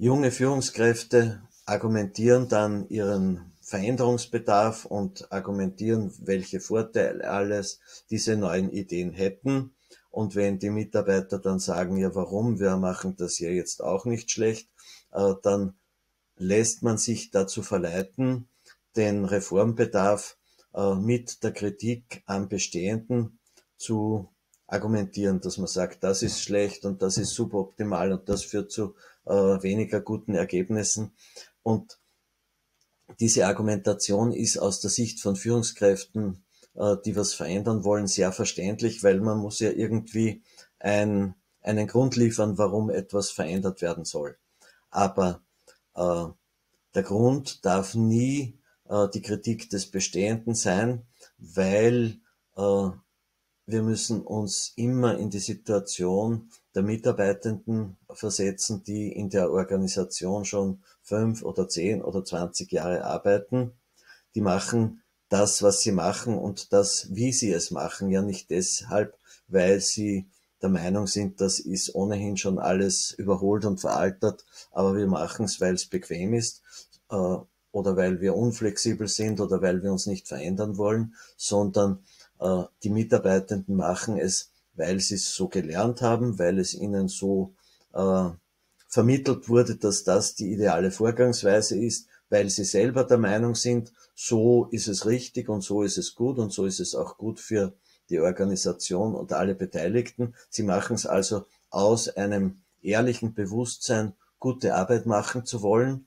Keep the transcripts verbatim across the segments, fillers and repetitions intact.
Junge Führungskräfte argumentieren dann ihren Veränderungsbedarf und argumentieren, welche Vorteile alles diese neuen Ideen hätten. Und wenn die Mitarbeiter dann sagen, ja warum, wir machen das ja jetzt auch nicht schlecht, äh, dann lässt man sich dazu verleiten, den Reformbedarf äh, mit der Kritik am Bestehenden zu argumentieren, dass man sagt, das ist schlecht und das ist suboptimal und das führt zu äh, weniger guten Ergebnissen. Und diese Argumentation ist aus der Sicht von Führungskräften, äh, die was verändern wollen, sehr verständlich, weil man muss ja irgendwie ein, einen Grund liefern, warum etwas verändert werden soll. Aber äh, der Grund darf nie äh, die Kritik des Bestehenden sein, weil äh, wir müssen uns immer in die Situation der Mitarbeitenden versetzen, die in der Organisation schon fünf oder zehn oder zwanzig Jahre arbeiten. Die machen das, was sie machen und das, wie sie es machen, ja nicht deshalb, weil sie der Meinung sind, das ist ohnehin schon alles überholt und veraltet, aber wir machen es, weil es bequem ist äh, oder weil wir unflexibel sind oder weil wir uns nicht verändern wollen, sondern äh, die Mitarbeitenden machen es, weil sie es so gelernt haben, weil es ihnen so äh, vermittelt wurde, dass das die ideale Vorgangsweise ist, weil sie selber der Meinung sind, so ist es richtig und so ist es gut und so ist es auch gut für die Organisation und alle Beteiligten. Sie machen es also aus einem ehrlichen Bewusstsein, gute Arbeit machen zu wollen.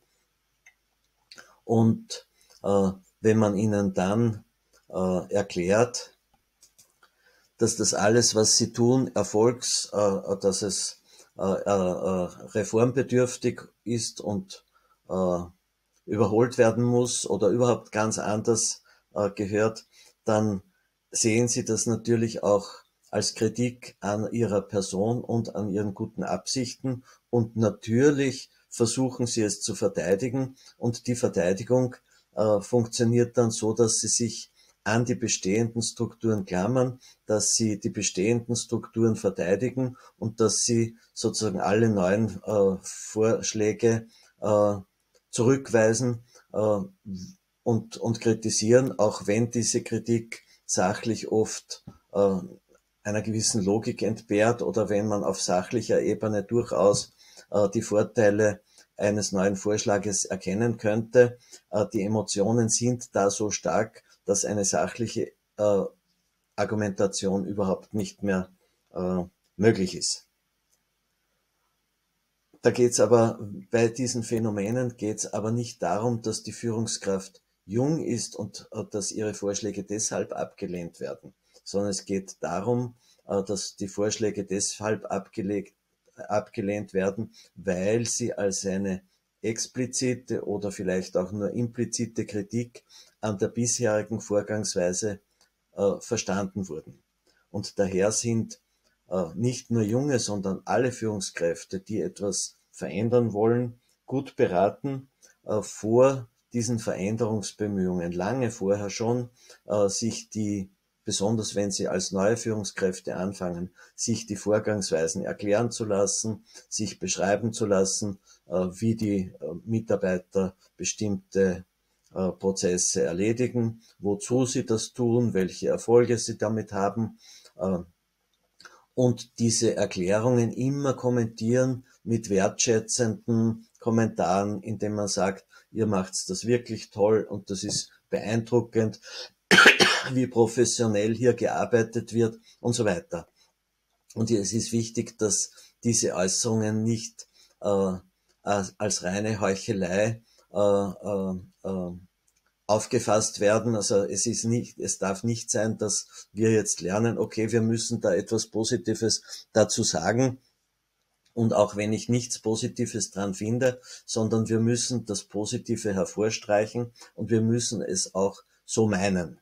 Und äh, wenn man ihnen dann äh, erklärt, dass das alles, was sie tun, erfolgs, äh, dass es äh, äh, reformbedürftig ist und äh, überholt werden muss oder überhaupt ganz anders äh, gehört, dann sehen sie das natürlich auch als Kritik an ihrer Person und an ihren guten Absichten und natürlich versuchen sie es zu verteidigen und die Verteidigung äh, funktioniert dann so, dass sie sich an die bestehenden Strukturen klammern, dass sie die bestehenden Strukturen verteidigen und dass sie sozusagen alle neuen äh, Vorschläge äh, zurückweisen äh, und, und kritisieren, auch wenn diese Kritik sachlich oft äh, einer gewissen Logik entbehrt oder wenn man auf sachlicher Ebene durchaus äh, die Vorteile eines neuen Vorschlages erkennen könnte. Äh, die Emotionen sind da so stark, dass eine sachliche äh, Argumentation überhaupt nicht mehr äh, möglich ist. Da geht's aber, bei diesen Phänomenen geht's aber nicht darum, dass die Führungskraft jung ist und äh, dass ihre Vorschläge deshalb abgelehnt werden, sondern es geht darum, äh, dass die Vorschläge deshalb abgelegt, abgelehnt werden, weil sie als eine explizite oder vielleicht auch nur implizite Kritik an der bisherigen Vorgangsweise äh, verstanden wurden. Und daher sind äh, nicht nur junge, sondern alle Führungskräfte, die etwas verändern wollen, gut beraten, äh, vor diesen Veränderungsbemühungen, lange vorher schon, äh, sich die, besonders wenn sie als neue Führungskräfte anfangen, sich die Vorgangsweisen erklären zu lassen, sich beschreiben zu lassen, äh, wie die äh, Mitarbeiter bestimmte äh, Prozesse erledigen, wozu sie das tun, welche Erfolge sie damit haben, äh, und diese Erklärungen immer kommentieren mit wertschätzenden Kommentaren, indem man sagt, ihr macht's das wirklich toll und das ist beeindruckend, wie professionell hier gearbeitet wird und so weiter. Und es ist wichtig, dass diese Äußerungen nicht äh, als, als reine Heuchelei äh, äh, äh, aufgefasst werden. Also es ist nicht, es darf nicht sein, dass wir jetzt lernen, okay, wir müssen da etwas Positives dazu sagen. Und auch wenn ich nichts Positives dran finde, sondern wir müssen das Positive hervorstreichen und wir müssen es auch so meinen.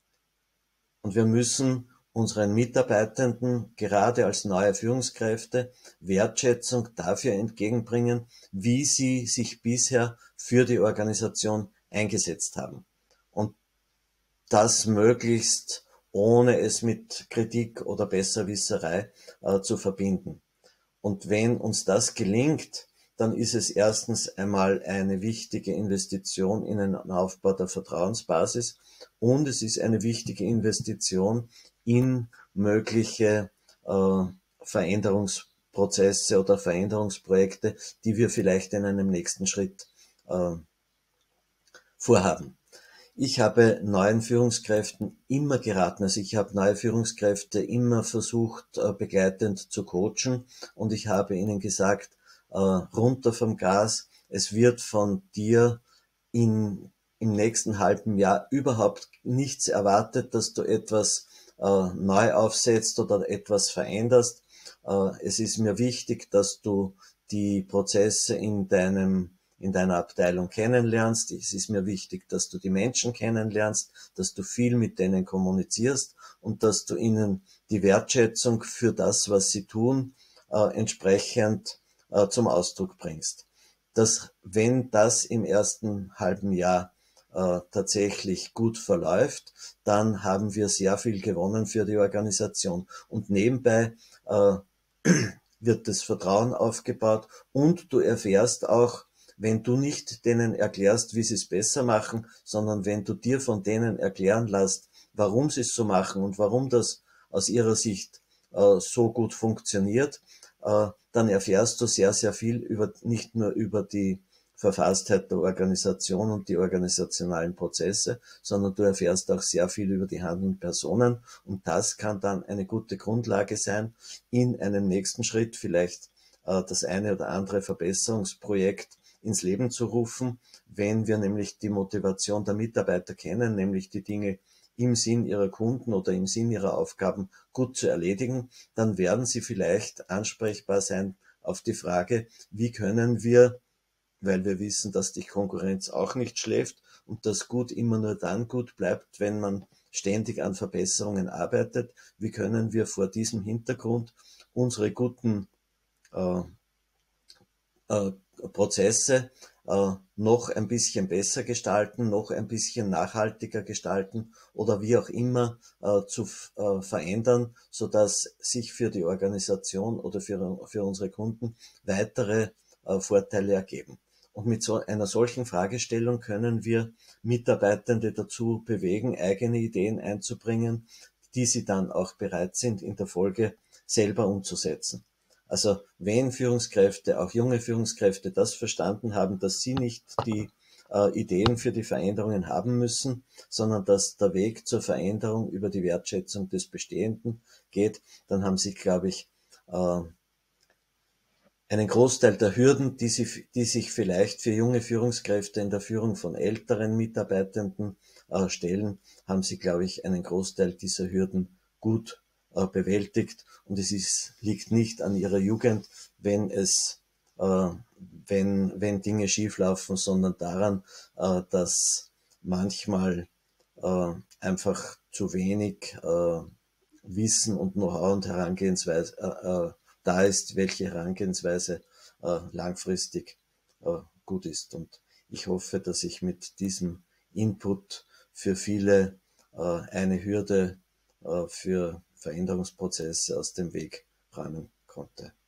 Und wir müssen unseren Mitarbeitenden, gerade als neue Führungskräfte, Wertschätzung dafür entgegenbringen, wie sie sich bisher für die Organisation eingesetzt haben. Und das möglichst ohne es mit Kritik oder Besserwisserei äh, zu verbinden. Und wenn uns das gelingt, dann ist es erstens einmal eine wichtige Investition in den Aufbau der Vertrauensbasis und es ist eine wichtige Investition in mögliche äh, Veränderungsprozesse oder Veränderungsprojekte, die wir vielleicht in einem nächsten Schritt äh, vorhaben. Ich habe neuen Führungskräften immer geraten, also ich habe neue Führungskräfte immer versucht, äh, begleitend zu coachen und ich habe ihnen gesagt, äh, runter vom Gas, es wird von dir in, im nächsten halben Jahr überhaupt nichts erwartet, dass du etwas äh, neu aufsetzt oder etwas veränderst. Äh, es ist mir wichtig, dass du die Prozesse in deinem in deiner Abteilung kennenlernst. Es ist mir wichtig, dass du die Menschen kennenlernst, dass du viel mit denen kommunizierst und dass du ihnen die Wertschätzung für das, was sie tun, äh, entsprechend äh, zum Ausdruck bringst. Dass, wenn das im ersten halben Jahr äh, tatsächlich gut verläuft, dann haben wir sehr viel gewonnen für die Organisation. Und nebenbei äh, wird das Vertrauen aufgebaut und du erfährst auch, wenn du nicht denen erklärst, wie sie es besser machen, sondern wenn du dir von denen erklären lässt, warum sie es so machen und warum das aus ihrer Sicht äh, so gut funktioniert, äh, dann erfährst du sehr, sehr viel über, nicht nur über die Verfasstheit der Organisation und die organisationalen Prozesse, sondern du erfährst auch sehr viel über die handelnden Personen und das kann dann eine gute Grundlage sein, in einem nächsten Schritt vielleicht äh, das eine oder andere Verbesserungsprojekt ins Leben zu rufen, wenn wir nämlich die Motivation der Mitarbeiter kennen, nämlich die Dinge im Sinn ihrer Kunden oder im Sinn ihrer Aufgaben gut zu erledigen, dann werden sie vielleicht ansprechbar sein auf die Frage, wie können wir, weil wir wissen, dass die Konkurrenz auch nicht schläft und dass gut immer nur dann gut bleibt, wenn man ständig an Verbesserungen arbeitet, wie können wir vor diesem Hintergrund unsere guten äh, äh, Prozesse äh, noch ein bisschen besser gestalten, noch ein bisschen nachhaltiger gestalten oder wie auch immer äh, zu äh, verändern, so dass sich für die Organisation oder für, für unsere Kunden weitere äh, Vorteile ergeben. Und mit so einer solchen Fragestellung können wir Mitarbeitende dazu bewegen, eigene Ideen einzubringen, die sie dann auch bereit sind, in der Folge selber umzusetzen. Also wenn Führungskräfte, auch junge Führungskräfte, das verstanden haben, dass sie nicht die äh, Ideen für die Veränderungen haben müssen, sondern dass der Weg zur Veränderung über die Wertschätzung des Bestehenden geht, dann haben sie, glaube ich, äh, einen Großteil der Hürden, die, sie, die sich vielleicht für junge Führungskräfte in der Führung von älteren Mitarbeitenden äh, stellen, haben sie, glaube ich, einen Großteil dieser Hürden gut äh, bewältigt. Und es ist, liegt nicht an ihrer Jugend, wenn es, äh, wenn, wenn Dinge schieflaufen, sondern daran, äh, dass manchmal äh, einfach zu wenig äh, Wissen und Know-how und Herangehensweise äh, äh, da ist, welche Herangehensweise äh, langfristig äh, gut ist. Und ich hoffe, dass ich mit diesem Input für viele äh, eine Hürde äh, für Veränderungsprozesse aus dem Weg räumen konnte.